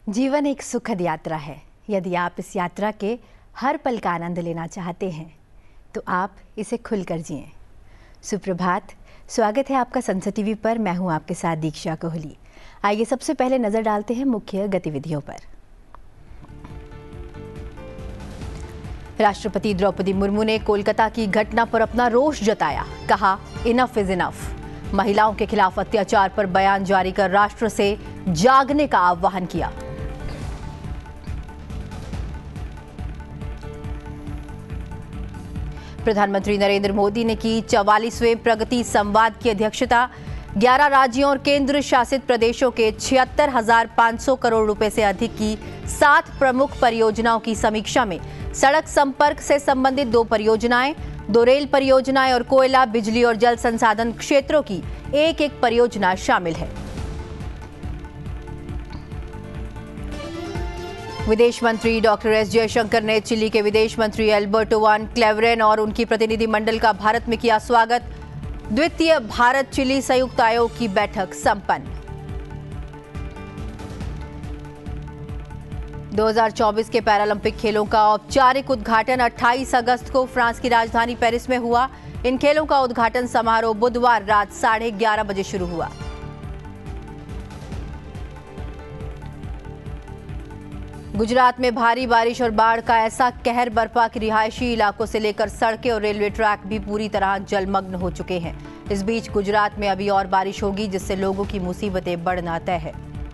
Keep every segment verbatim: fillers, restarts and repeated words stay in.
जीवन एक सुखद यात्रा है। यदि आप इस यात्रा के हर पल का आनंद लेना चाहते हैं तो आप इसे खुलकर जिएं। सुप्रभात, स्वागत है आपका संसद टीवी पर। मैं हूं आपके साथ दीक्षा कोहली। आइए सबसे पहले नजर डालते हैं मुख्य गतिविधियों पर। राष्ट्रपति द्रौपदी मुर्मू ने कोलकाता की घटना पर अपना रोष जताया। कहा, इनफ इज इनफ। महिलाओं के खिलाफ अत्याचार पर बयान जारी कर राष्ट्र से जागने का आह्वान किया। प्रधानमंत्री नरेंद्र मोदी ने की चवालीसवें प्रगति संवाद की अध्यक्षता। ग्यारह राज्यों और केंद्र शासित प्रदेशों के छिहत्तर हजार पांच सौ करोड़ रुपए से अधिक की सात प्रमुख परियोजनाओं की समीक्षा में सड़क संपर्क से संबंधित दो परियोजनाएं, दो रेल परियोजनाएं और कोयला, बिजली और जल संसाधन क्षेत्रों की एक एक परियोजना शामिल है। विदेश मंत्री डॉक्टर एस जयशंकर ने चिली के विदेश मंत्री एल्बर्टो वान क्लेवरेन और उनकी प्रतिनिधि मंडल का भारत में किया स्वागत। द्वितीय भारत चिली संयुक्त आयोग की बैठक संपन्न। दो हज़ार चौबीस के पैरालंपिक खेलों का औपचारिक उद्घाटन अट्ठाईस अगस्त को फ्रांस की राजधानी पेरिस में हुआ। इन खेलों का उद्घाटन समारोह बुधवार रात साढ़े ग्यारह बजे शुरू हुआ। गुजरात में भारी बारिश और बाढ़ का ऐसा कहर बरपा कि रिहायशी इलाकों से लेकर सड़कें और रेलवे ट्रैक भी पूरी तरह जलमग्न हो चुके हैं। इस बीच गुजरात में अभी और बारिश होगी, जिससे लोगों की मुसीबतें बढ़ना तय है।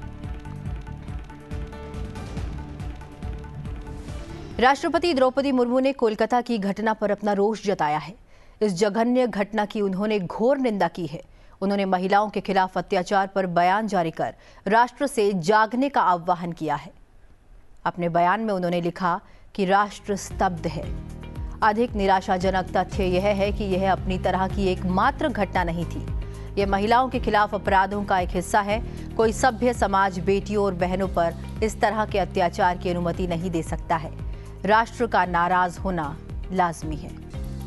राष्ट्रपति द्रौपदी मुर्मू ने कोलकाता की घटना पर अपना रोष जताया है। इस जघन्य घटना की उन्होंने घोर निंदा की है। उन्होंने महिलाओं के खिलाफ अत्याचार पर बयान जारी कर राष्ट्र से जागने का आह्वान किया है। अपने बयान में उन्होंने लिखा कि राष्ट्र स्तब्ध है। अधिक निराशाजनक तथ्य यह है कि यह अपनी तरह की एकमात्र घटना नहीं थी। यह महिलाओं के खिलाफ अपराधों का एक हिस्सा है। कोई सभ्य समाज बेटियों और बहनों पर इस तरह के अत्याचार की अनुमति नहीं दे सकता है। राष्ट्र का नाराज होना लाजमी है।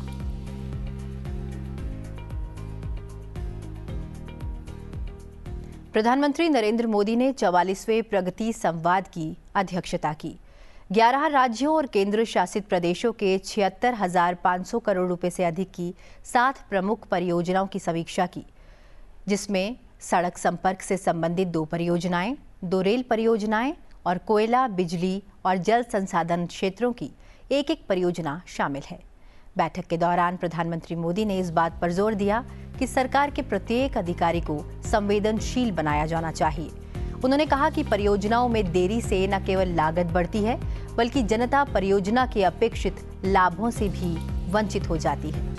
प्रधानमंत्री नरेंद्र मोदी ने चवालीसवें प्रगति संवाद की अध्यक्षता की। ग्यारह राज्यों और केंद्र शासित प्रदेशों के छिहत्तर हजार पांच सौ करोड़ रुपए से अधिक की सात प्रमुख परियोजनाओं की समीक्षा की, जिसमें सड़क संपर्क से संबंधित दो परियोजनाएं, दो रेल परियोजनाएं और कोयला, बिजली और जल संसाधन क्षेत्रों की एक एक परियोजना शामिल है। बैठक के दौरान प्रधानमंत्री मोदी ने इस बात पर जोर दिया कि सरकार के प्रत्येक अधिकारी को संवेदनशील बनाया जाना चाहिए। उन्होंने कहा कि परियोजनाओं में देरी से न केवल लागत बढ़ती है, बल्कि जनता परियोजना के अपेक्षित लाभों से भी वंचित हो जाती है।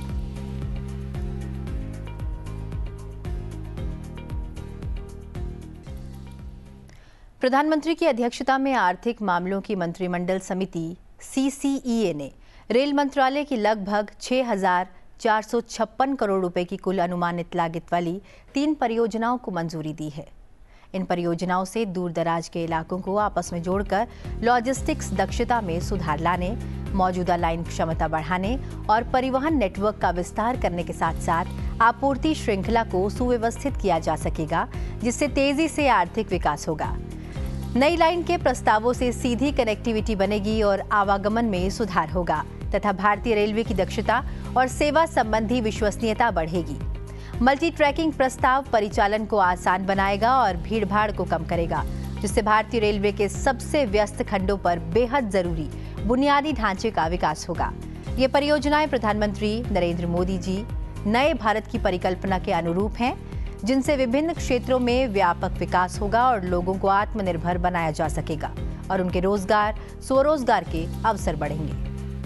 प्रधानमंत्री की अध्यक्षता में आर्थिक मामलों की मंत्रिमंडल समिति सी सी ई ए ने रेल मंत्रालय की लगभग छह हजार चार सौ छप्पन करोड़ रुपए की कुल अनुमानित लागत वाली तीन परियोजनाओं को मंजूरी दी है। इन परियोजनाओं से दूर दराज के इलाकों को आपस में जोड़कर लॉजिस्टिक्स दक्षता में सुधार लाने, मौजूदा लाइन क्षमता बढ़ाने और परिवहन नेटवर्क का विस्तार करने के साथ साथ आपूर्ति श्रृंखला को सुव्यवस्थित किया जा सकेगा, जिससे तेजी से आर्थिक विकास होगा। नई लाइन के प्रस्तावों से सीधी कनेक्टिविटी बनेगी और आवागमन में सुधार होगा तथा भारतीय रेलवे की दक्षता और सेवा संबंधी विश्वसनीयता बढ़ेगी। मल्टी ट्रैकिंग प्रस्ताव परिचालन को आसान बनाएगा और भीड़भाड़ को कम करेगा, जिससे भारतीय रेलवे के सबसे व्यस्त खंडों पर बेहद जरूरी बुनियादी ढांचे का विकास होगा। ये परियोजनाएं प्रधानमंत्री नरेंद्र मोदी जी नए भारत की परिकल्पना के अनुरूप हैं, जिनसे विभिन्न क्षेत्रों में व्यापक विकास होगा और लोगों को आत्मनिर्भर बनाया जा सकेगा और उनके रोजगार, स्वरोजगार के अवसर बढ़ेंगे।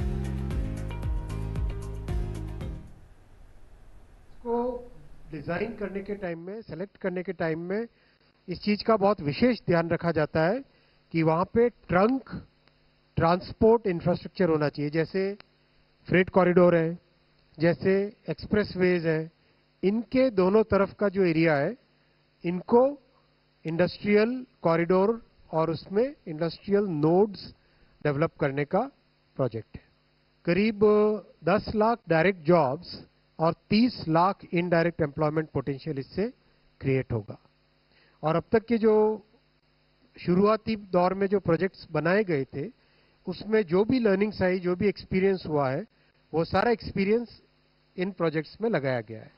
को डिजाइन करने के टाइम में, सेलेक्ट करने के टाइम में इस चीज का बहुत विशेष ध्यान रखा जाता है कि वहां पे ट्रंक ट्रांसपोर्ट इंफ्रास्ट्रक्चर होना चाहिए। जैसे फ्रेट कॉरिडोर है, जैसे एक्सप्रेसवेज है, इनके दोनों तरफ का जो एरिया है, इनको इंडस्ट्रियल कॉरिडोर और उसमें इंडस्ट्रियल नोड्स डेवलप करने का प्रोजेक्ट है। करीब दस लाख डायरेक्ट जॉब्स और तीस लाख इनडायरेक्ट एम्प्लॉयमेंट पोटेंशियल इससे क्रिएट होगा। और अब तक के जो शुरुआती दौर में जो प्रोजेक्ट्स बनाए गए थे उसमें जो भी लर्निंग्स आई, जो भी एक्सपीरियंस हुआ है, वो सारा एक्सपीरियंस इन प्रोजेक्ट्स में लगाया गया है।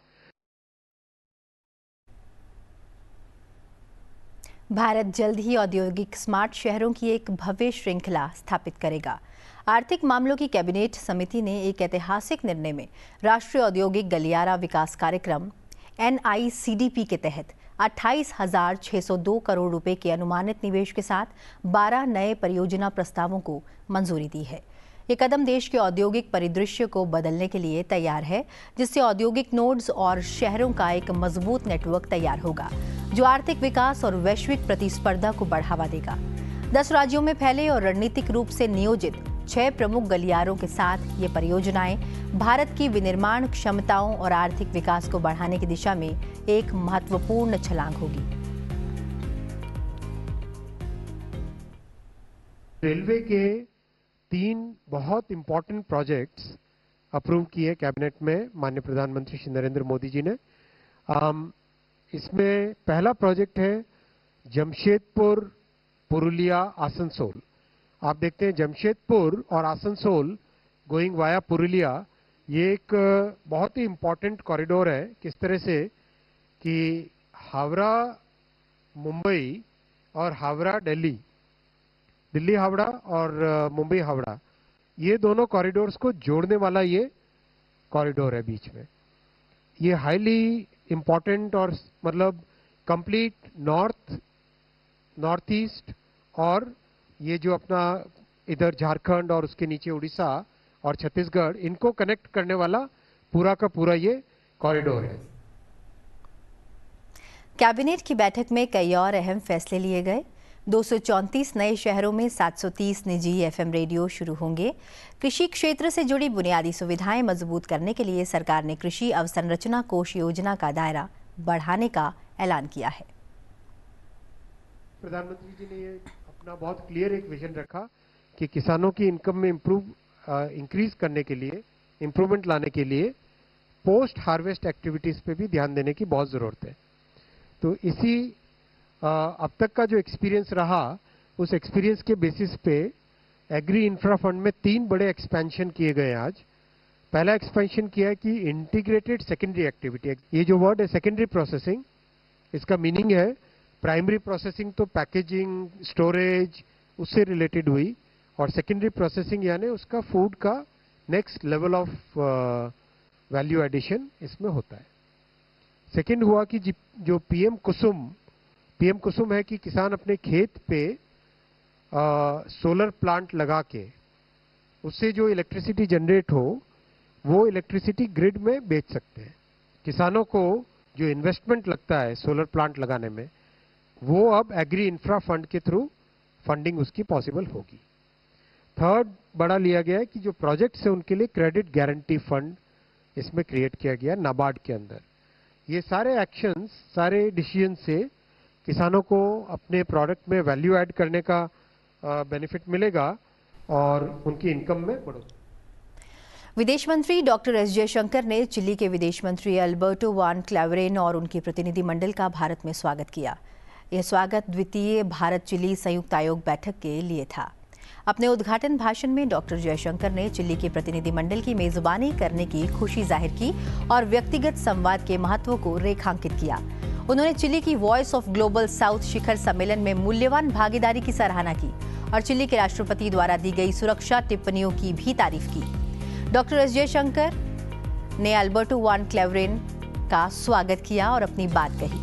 भारत जल्द ही औद्योगिक स्मार्ट शहरों की एक भव्य श्रृंखला स्थापित करेगा। आर्थिक मामलों की कैबिनेट समिति ने एक ऐतिहासिक निर्णय में राष्ट्रीय औद्योगिक गलियारा विकास कार्यक्रम N I C D P के तहत अट्ठाईस हजार छह सौ दो करोड़ रुपए के अनुमानित निवेश के साथ बारह नए परियोजना प्रस्तावों को मंजूरी दी है। ये कदम देश के औद्योगिक परिदृश्य को बदलने के लिए तैयार है, जिससे औद्योगिक नोड्स और शहरों का एक मजबूत नेटवर्क तैयार होगा, जो आर्थिक विकास और वैश्विक प्रतिस्पर्धा को बढ़ावा देगा। दस राज्यों में फैले और रणनीतिक रूप से नियोजित छह प्रमुख गलियारों के साथ ये परियोजनाएं भारत की विनिर्माण क्षमताओं और आर्थिक विकास को बढ़ाने की दिशा में एक महत्वपूर्ण छलांग होगी। रेलवे के तीन बहुत इंपॉर्टेंट प्रोजेक्ट्स अप्रूव किए कैबिनेट में माननीय प्रधानमंत्री श्री नरेंद्र मोदी जी ने। आम, इसमें पहला प्रोजेक्ट है जमशेदपुर पुरुलिया आसनसोल। आप देखते हैं जमशेदपुर और आसनसोल गोइंग वाया पुरुलिया, ये एक बहुत ही इंपॉर्टेंट कॉरिडोर है। किस तरह से कि हावड़ा मुंबई और हावड़ा दिल्ली, दिल्ली हावड़ा और मुंबई हावड़ा, ये दोनों कॉरिडोर्स को जोड़ने वाला ये कॉरिडोर है बीच में। ये हाईली इंपॉर्टेंट और मतलब कंप्लीट नॉर्थ नॉर्थ ईस्ट और ये जो अपना इधर झारखंड और उसके नीचे उड़ीसा और छत्तीसगढ़, इनको कनेक्ट करने वाला पूरा का पूरा ये कॉरिडोर है। कैबिनेट की बैठक में कई और अहम फैसले लिए गए। दो सौ चौंतीस नए शहरों में सात सौ तीस निजी एफ एम रेडियो शुरू होंगे। कृषि क्षेत्र से जुड़ी बुनियादी सुविधाएं मजबूत करने के लिए सरकार ने कृषि अवसंरचना कोष योजना का दायरा बढ़ाने का ऐलान किया है। प्रधानमंत्री जी ने ये अपना बहुत क्लियर एक विजन रखा कि किसानों की इनकम में इंप्रूव इंक्रीज करने के लिए, इंप्रूवमेंट लाने के लिए पोस्ट हार्वेस्ट एक्टिविटीज पे भी ध्यान देने की बहुत जरूरत है। तो इसी आ, अब तक का जो एक्सपीरियंस रहा, उस एक्सपीरियंस के बेसिस पे एग्री इंफ्रा फंड में तीन बड़े एक्सपेंशन किए गए आज। पहला एक्सपेंशन किया है कि इंटीग्रेटेड सेकेंडरी एक्टिविटी। ये जो वर्ड है सेकेंडरी प्रोसेसिंग, इसका मीनिंग है प्राइमरी प्रोसेसिंग तो पैकेजिंग, स्टोरेज, उससे रिलेटेड हुई, और सेकेंडरी प्रोसेसिंग यानी उसका फूड का next level of value addition इसमें होता है। सेकेंड हुआ कि जो पीएम कुसुम पीएम कुसुम है कि किसान अपने खेत पे आ, सोलर प्लांट लगा के उससे जो इलेक्ट्रिसिटी जनरेट हो वो इलेक्ट्रिसिटी ग्रिड में बेच सकते हैं। किसानों को जो इन्वेस्टमेंट लगता है सोलर प्लांट लगाने में, वो अब एग्री इंफ्रा फंड के थ्रू फंडिंग उसकी पॉसिबल होगी। थर्ड बड़ा लिया गया है कि जो प्रोजेक्ट्स है उनके लिए क्रेडिट गारंटी फंड इसमें क्रिएट किया गया नाबार्ड के अंदर। ये सारे एक्शंस, सारे डिसीजन से किसानों को अपने प्रोडक्ट में वैल्यू ऐड करने का बेनिफिट मिलेगा और उनकी इनकम में बढ़ोतरी। विदेश मंत्री डॉक्टर एस जयशंकर ने चिली के विदेश मंत्री अल्बर्टो वान क्लेवेरेन और उनके प्रतिनिधिमंडल का भारत में स्वागत किया। यह स्वागत द्वितीय भारत चिली संयुक्त आयोग बैठक के लिए था। अपने उद्घाटन भाषण में डॉक्टर जयशंकर ने चिली के प्रतिनिधिमंडल की मेजबानी करने की खुशी जाहिर की और व्यक्तिगत संवाद के महत्व को रेखांकित किया। उन्होंने चिली की वॉइस ऑफ ग्लोबल साउथ शिखर सम्मेलन में मूल्यवान भागीदारी की सराहना की और चिली के राष्ट्रपति द्वारा दी गई सुरक्षा टिप्पणियों की भी तारीफ की। डॉक्टर एस जयशंकर ने अल्बर्टो वान क्लेवेरेन का स्वागत किया और अपनी बात कही।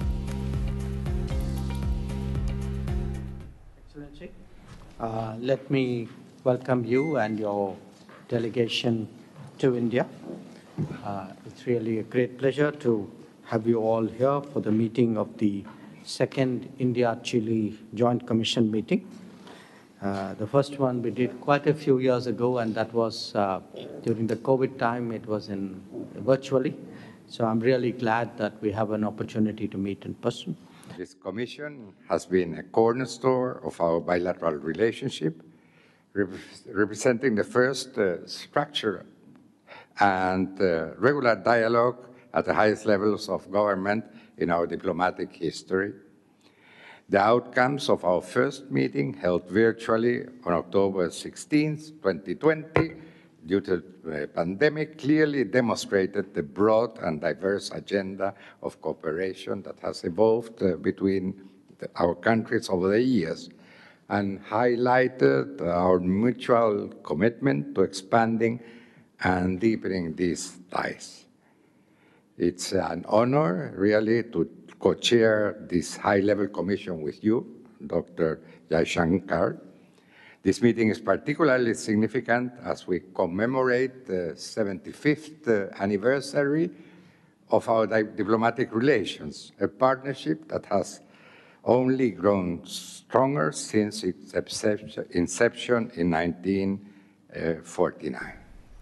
Uh, let me welcome you and your delegation to India. Uh, it's really a great pleasure to have you all here for the meeting of the second India-Chile Joint Commission meeting. Uh, the first one we did quite a few years ago, and that was uh, during the COVID time. It was in virtually. So I'm really glad that we have an opportunity to meet in person. This commission has been a cornerstone of our bilateral relationship, rep representing the first uh, structure and uh, regular dialogue at the highest levels of government in our diplomatic history. The outcomes of our first meeting, held virtually on October sixteenth, twenty twenty, due to the pandemic, clearly demonstrated the broad and diverse agenda of cooperation that has evolved uh, between the, our countries over the years, and highlighted our mutual commitment to expanding and deepening these ties. It's an honor, really, to co-chair this high-level commission with you, Doctor Jaishankar. This meeting is particularly significant as we commemorate the seventy-fifth anniversary of our diplomatic relations, a partnership that has only grown stronger since its inception in nineteen forty-nine.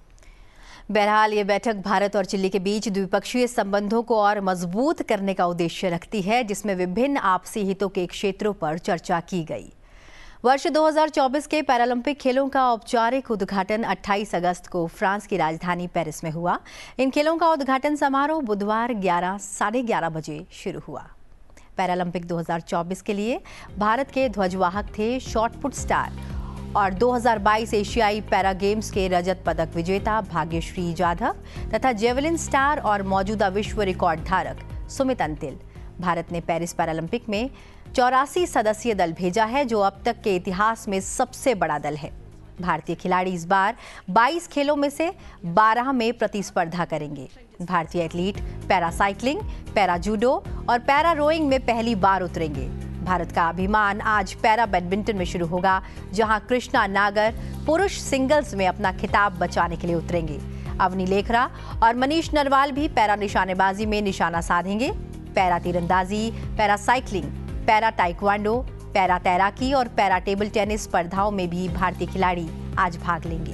बहरहाल ये बैठक भारत और chilli के बीच द्विपक्षीय संबंधों को और मजबूत करने का उद्देश्य रखती है, जिसमें विभिन्न आपसी हितों के क्षेत्रों पर चर्चा की गई। वर्ष दो हज़ार चौबीस के पैरालंपिक खेलों का औपचारिक उद्घाटन अट्ठाईस अगस्त को फ्रांस की राजधानी पेरिस में हुआ। इन खेलों का उद्घाटन समारोह बुधवार ग्यारह साढ़े ग्यारह बजे शुरू हुआ। पैरालंपिक दो हज़ार चौबीस के लिए भारत के ध्वजवाहक थे शॉटपुट स्टार और दो हज़ार बाईस एशियाई पैरा गेम्स के रजत पदक विजेता भाग्यश्री जाधव तथा जेवलिन स्टार और मौजूदा विश्व रिकॉर्ड धारक सुमित अंतिल। भारत ने पेरिस पैरालंपिक में चौरासी सदस्यीय दल भेजा है, जो अब तक के इतिहास में सबसे बड़ा दल है। भारतीय खिलाड़ी इस बार बाईस खेलों में से बारह में प्रतिस्पर्धा करेंगे। भारतीय athlete para cycling, para judo और पैरा रोइंग में पहली बार उतरेंगे। भारत का अभिमान आज पैरा बैडमिंटन में शुरू होगा, जहां कृष्णा नागर पुरुष सिंगल्स में अपना खिताब बचाने के लिए उतरेंगे। अवनी लेखरा और मनीष नरवाल भी पैरा निशानेबाजी में निशाना साधेंगे। पैरा तीरंदाजी, para cycling, para taekwondo, para तैराकी और पैरा टेबल टेनिस स्पर्धाओं में भी भारतीय खिलाड़ी आज भाग लेंगे।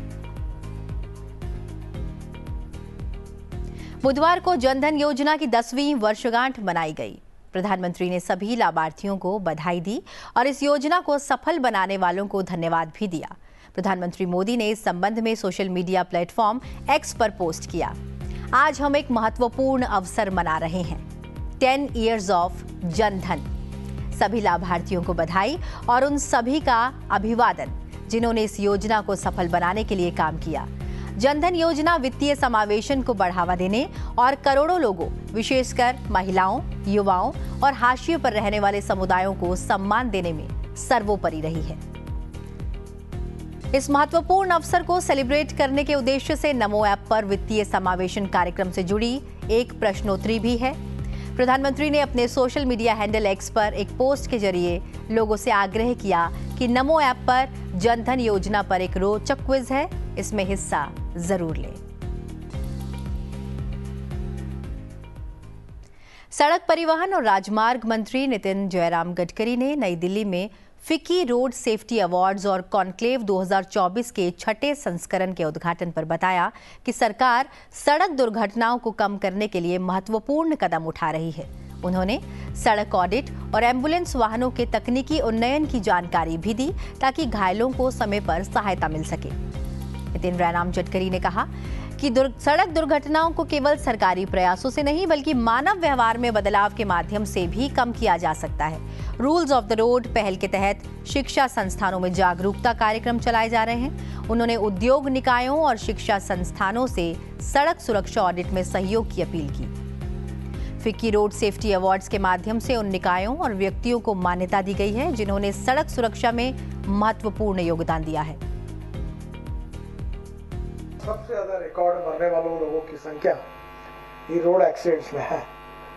बुधवार को जनधन योजना की दसवीं वर्षगांठ मनाई गई। प्रधानमंत्री ने सभी लाभार्थियों को बधाई दी और इस योजना को सफल बनाने वालों को धन्यवाद भी दिया। प्रधानमंत्री मोदी ने इस संबंध में सोशल मीडिया प्लेटफॉर्म एक्स पर पोस्ट किया। आज हम एक महत्वपूर्ण अवसर मना रहे हैं, टेन इयर्स ऑफ जनधन। सभी लाभार्थियों को बधाई और उन सभी का अभिवादन जिन्होंने इस योजना को सफल बनाने के लिए काम किया। जनधन योजना वित्तीय समावेशन को बढ़ावा देने और करोड़ों लोगों, विशेषकर महिलाओं, युवाओं और हाशिए पर रहने वाले समुदायों को सम्मान देने में सर्वोपरि रही है। इस महत्वपूर्ण अवसर को सेलिब्रेट करने के उद्देश्य से नमो ऐप पर वित्तीय समावेशन कार्यक्रम से जुड़ी एक प्रश्नोत्तरी भी है। प्रधानमंत्री ने अपने सोशल मीडिया हैंडल एक्स पर एक पोस्ट के जरिए लोगों से आग्रह किया कि नमो ऐप पर जनधन योजना पर एक रोचक क्विज है, इसमें हिस्सा जरूर लें। सड़क परिवहन और राजमार्ग मंत्री नितिन जयराम गडकरी ने नई दिल्ली में फिक्की रोड सेफ्टी अवार्ड्स और कॉन्क्लेव दो हज़ार चौबीस के छठे संस्करण के उद्घाटन पर बताया कि सरकार सड़क दुर्घटनाओं को कम करने के लिए महत्वपूर्ण कदम उठा रही है। उन्होंने सड़क ऑडिट और एम्बुलेंस वाहनों के तकनीकी उन्नयन की जानकारी भी दी ताकि घायलों को समय पर सहायता मिल सके। नितिन जयराम गडकरी ने कहा कि दुर, सड़क दुर्घटनाओं को केवल सरकारी प्रयासों से नहीं बल्कि मानव व्यवहार में बदलाव के माध्यम से भी कम किया जा सकता है। रूल्स ऑफ द रोड पहल के तहत शिक्षा संस्थानों में जागरूकता कार्यक्रम चलाए जा रहे हैं। उन्होंने उद्योग निकायों और शिक्षा संस्थानों से सड़क सुरक्षा ऑडिट में सहयोग की अपील की। फिक्की रोड सेफ्टी अवार्ड्स के माध्यम से उन निकायों और व्यक्तियों को मान्यता दी गई है जिन्होंने सड़क सुरक्षा में महत्वपूर्ण योगदान दिया है। सबसे ज्यादा रिकॉर्ड मरने वालों लोगों की संख्या ये रोड एक्सीडेंट्स में है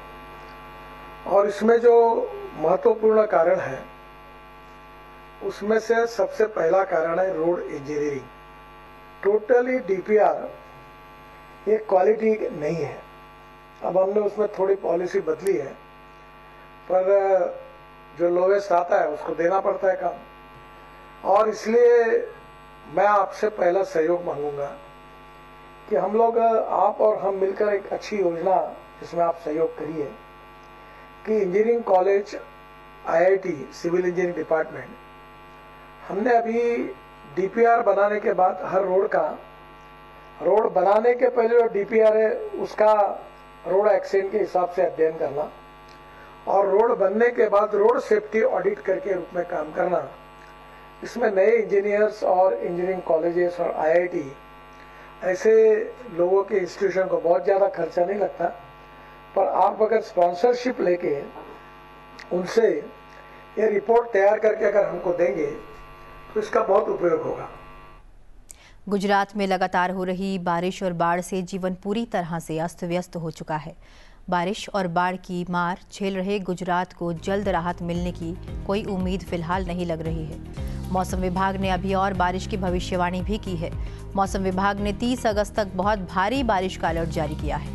और इसमें जो महत्वपूर्ण कारण है उसमें से सबसे पहला कारण है रोड इंजीनियरिंग। टोटली डीपीआर ये क्वालिटी नहीं है। अब हमने उसमें थोड़ी पॉलिसी बदली है, पर जो लोवेस्ट आता है उसको देना पड़ता है काम, और इसलिए मैं आपसे पहला सहयोग मांगूंगा कि हम लोग, आप और हम मिलकर एक अच्छी योजना जिसमें आप सहयोग करिए कि engineering college, IIT, civil engineering department, हमने अभी डीपीआर बनाने के बाद हर रोड का, रोड बनाने के पहले जो डीपीआर है उसका रोड एक्सीडेंट के हिसाब से अध्ययन करना और रोड बनने के बाद रोड सेफ्टी ऑडिट करके रूप में काम करना, इसमें नए इंजीनियर्स और इंजीनियरिंग कॉलेजेस और आईआईटी ऐसे लोगों के इंस्टीट्यूशन को बहुत ज़्यादा खर्चा नहीं लगता, पर आप अगर स्पॉन्सरशिप लेके उनसे ये रिपोर्ट तैयार करके अगर हमको देंगे तो इसका बहुत उपयोग होगा। गुजरात में लगातार हो रही बारिश और बाढ़ से जीवन पूरी तरह से अस्त व्यस्त हो चुका है। बारिश और बाढ़ की मार झेल रहे गुजरात को जल्द राहत मिलने की कोई उम्मीद फिलहाल नहीं लग रही है। मौसम विभाग ने अभी और बारिश की भविष्यवाणी भी की है। मौसम विभाग ने तीस अगस्त तक बहुत भारी बारिश का अलर्ट जारी किया है।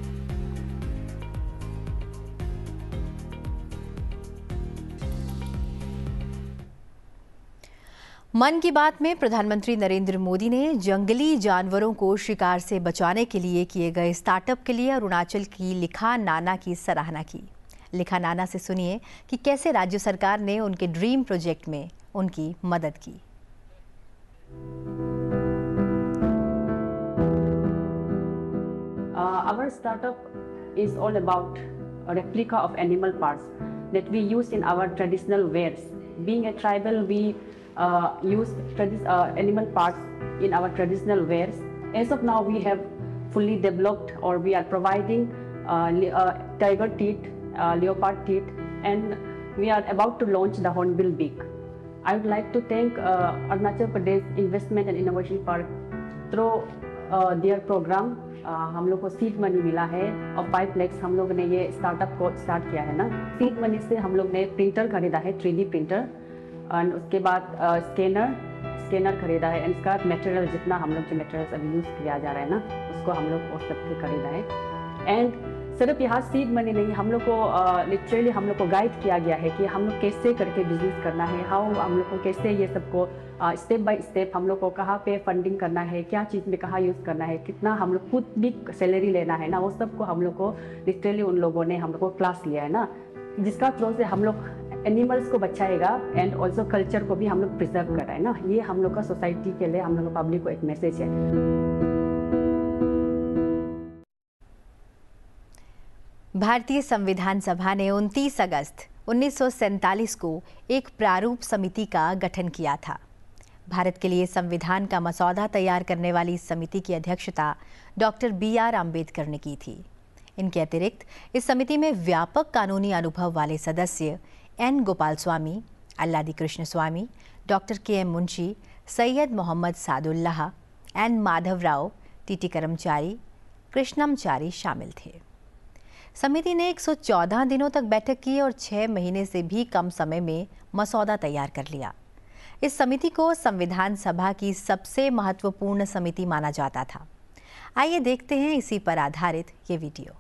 मन की बात में प्रधानमंत्री नरेंद्र मोदी ने जंगली जानवरों को शिकार से बचाने के लिए किए गए स्टार्टअप के लिए अरुणाचल की लिखा नाना की सराहना की। लिखा नाना से सुनिए कि कैसे राज्य सरकार ने उनके ड्रीम प्रोजेक्ट में उनकी मदद की। Our startup is all about a replica of animal parts that we use in our traditional wares. Being a tribal, we uh, use uh, animal parts in our traditional wares. As of now, we have fully developed, or we are providing uh, uh, tiger teeth, uh, leopard teeth, and we are about to launch the hornbill beak. I would like to thank uh, Arunachal Pradesh Investment and Innovation Park through uh, their program. Uh, हम लोग को seed money मिला है और five lakhs हम लोग ने ये स्टार्टअप को स्टार्ट किया है ना। सीड मनी से हम लोग ने प्रिंटर खरीदा है, थ्री डी प्रिंटर, और उसके बाद स्कैनर स्कैनर खरीदा है, एंड इसका मटेरियल जितना हम लोग जो मटेरियल अभी यूज़ किया जा रहा है ना, उसको हम लोग और सबके खरीदा है। एंड सिर्फ यहाँ सीड मनी नहीं, हम लोग को लिटरली uh, हम लोग को गाइड किया गया है कि हम लोग कैसे करके बिजनेस करना है, हाउ हम लोग को कैसे ये सबको स्टेप बाय स्टेप हम लोग को कहाँ पे फंडिंग करना है, क्या चीज़ में कहाँ यूज़ करना है, कितना हम लोग खुद भी सैलरी लेना है ना, वो सब को हम लोग को लिटरली उन लोगों ने हम लोग को क्लास लिया है ना, जिसका थ्रू से हम लोग एनिमल्स को बचाएगा एंड ऑल्सो कल्चर को भी हम लोग प्रिजर्व कर रहे हैं ना। ये हम लोग का सोसाइटी के लिए, हम लोग पब्लिक को एक मैसेज है। भारतीय संविधान सभा ने उनतीस अगस्त उन्नीस सौ सैंतालीस को एक प्रारूप समिति का गठन किया था। भारत के लिए संविधान का मसौदा तैयार करने वाली इस समिति की अध्यक्षता डॉक्टर बी आर अम्बेडकर ने की थी। इनके अतिरिक्त इस समिति में व्यापक कानूनी अनुभव वाले सदस्य N Gopal Swami, Alladi Krishna Swami, doctor K M Munshi, Syed Mohammad Saadullah, N Madhavrao, T T Karamchari, Krishnamachari शामिल थे। समिति ने एक सौ चौदह दिनों तक बैठक की और छह महीने से भी कम समय में मसौदा तैयार कर लिया। इस समिति को संविधान सभा की सबसे महत्वपूर्ण समिति माना जाता था। आइए देखते हैं इसी पर आधारित ये वीडियो।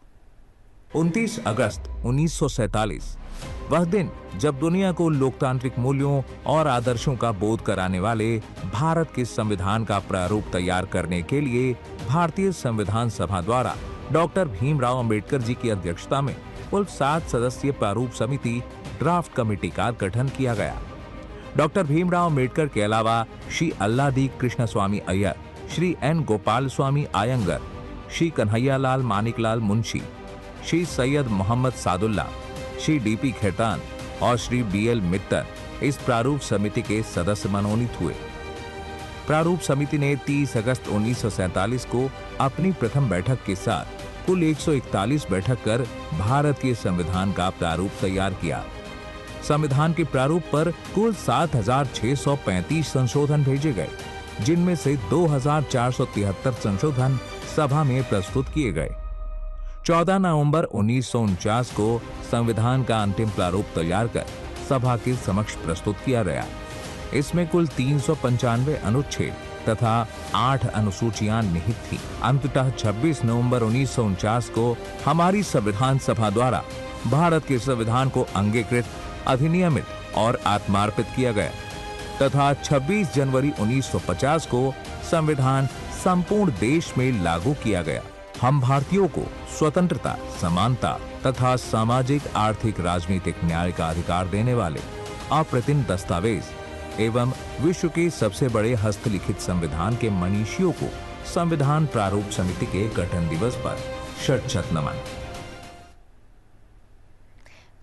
उनतीस अगस्त उन्नीस सौ सैंतालीस वह दिन जब दुनिया को लोकतांत्रिक मूल्यों और आदर्शों का बोध कराने वाले भारत के संविधान का प्रारूप तैयार करने के लिए भारतीय संविधान सभा द्वारा डॉक्टर भीमराव अंबेडकर जी की अध्यक्षता में कुल सात सदस्यीय प्रारूप समिति ड्राफ्ट कमेटी का गठन किया गया। डॉक्टर भीमराव अंबेडकर के अलावा Shri Alladi Krishna Swami Ayyar, Shri N Gopal Swami Ayyangar, Shri Kanhaiyalal Maniklal Munshi, Shri Syed Mohammad Saadulla, Shri D P Khaitan और श्री बी एल मित्तर इस प्रारूप समिति के सदस्य मनोनीत हुए। प्रारूप समिति ने तीस अगस्त उन्नीस सौ सैंतालीस को अपनी प्रथम बैठक के साथ कुल एक सौ इकतालीस बैठक कर भारत के संविधान का प्रारूप तैयार किया। संविधान के प्रारूप पर कुल सात हजार छह सौ पैंतीस संशोधन भेजे गए, जिनमें से दो हजार चार सौ तिहत्तर संशोधन सभा में प्रस्तुत किए गए। चौदह नवंबर उन्नीस सौ उनचास को संविधान का अंतिम प्रारूप तैयार कर सभा के समक्ष प्रस्तुत किया गया। इसमें कुल तीन सौ पंचानवे अनुच्छेद तथा आठ अनुसूचियां निहित थी। अंततः छब्बीस नवंबर उन्नीस सौ उनचास को हमारी संविधान सभा द्वारा भारत के संविधान को अंगीकृत, अधिनियमित और आत्मार्पित किया गया तथा छब्बीस जनवरी उन्नीस सौ पचास को संविधान संपूर्ण देश में लागू किया गया। हम भारतीयों को स्वतंत्रता, समानता तथा सामाजिक, आर्थिक, राजनीतिक न्याय का अधिकार देने वाले अप्रतिम दस्तावेज एवं विश्व के सबसे बड़े हस्तलिखित संविधान के मनीषियों को संविधान प्रारूप समिति के गठन दिवस पर शत शत नमन।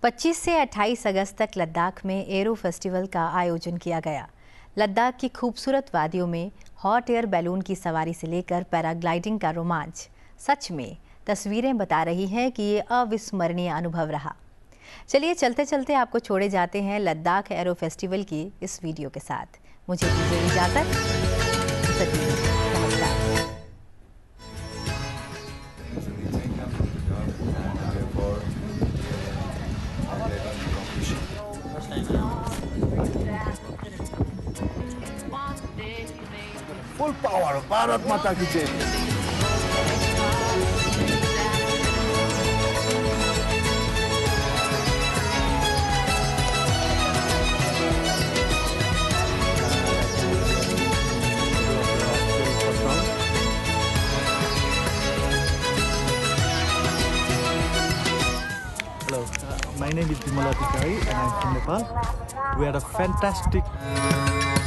पच्चीस से अट्ठाईस अगस्त तक लद्दाख में एरो फेस्टिवल का आयोजन किया गया। लद्दाख की खूबसूरत वादियों में हॉट एयर बैलून की सवारी से लेकर पैराग्लाइडिंग का रोमांच सच में तस्वीरें बता रही हैं कि ये अविस्मरणीय अनुभव रहा। चलिए चलते चलते आपको छोड़े जाते हैं लद्दाख एरो फेस्टिवल की इस वीडियो के साथ। मुझे दीजिए इजाजत। नमस्कार। फुल पावर, भारत माता की जय। Hello, uh, my name is Bimala Tikari and I'm from Nepal. We had a fantastic